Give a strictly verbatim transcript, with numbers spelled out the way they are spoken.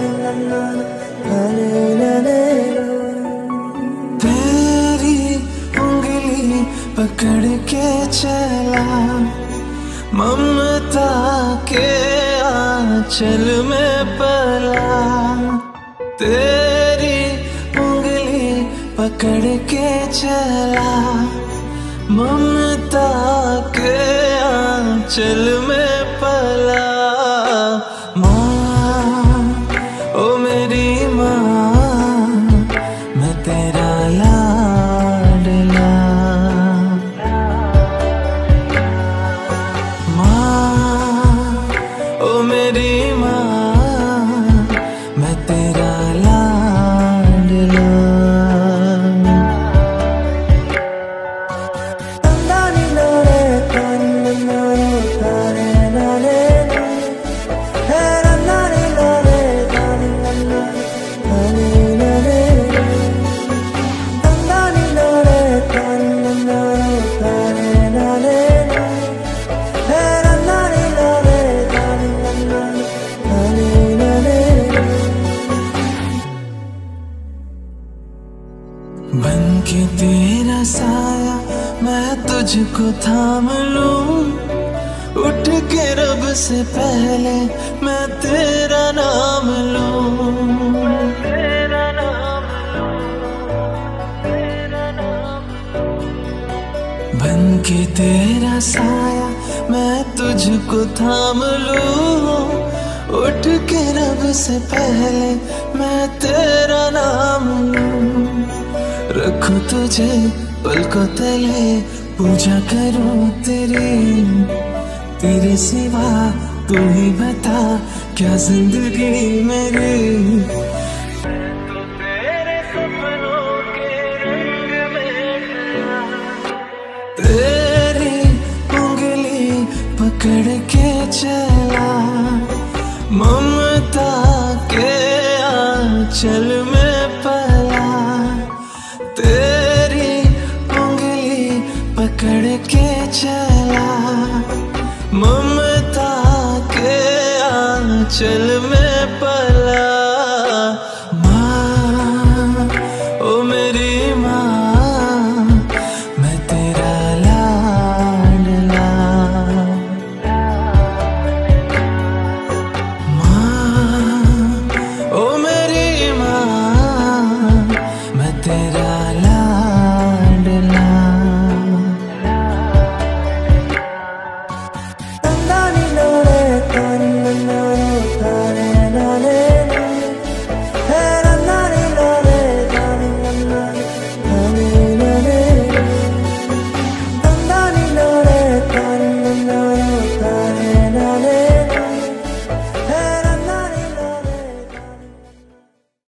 तेरी उंगली पकड़ के चला ममता के आंचल में पला। तेरी उंगली पकड़ के चला ममता के आंचल में पला। माँ ओ मेरी माँ मैं तेरा लाडला। माँ ओ मेरी माँ मैं तेरा लाडला। बन के तेरा साया मैं तुझको थाम लूं। उठ के रब से पहले मैं तेरा नाम लूं। तेरा नाम बन के तेरा साया मैं तुझको थाम लूं। उठ के रब से पहले मैं तेरा नाम लूं। रखूं तुझे पलकों तले पूजा करूं तेरी। तेरे सिवा तू ही बता क्या जिंदगी मेरी। तो तेरे सपनों के रंग में गया। तेरी उंगली पकड़ के चला ममता के आंचल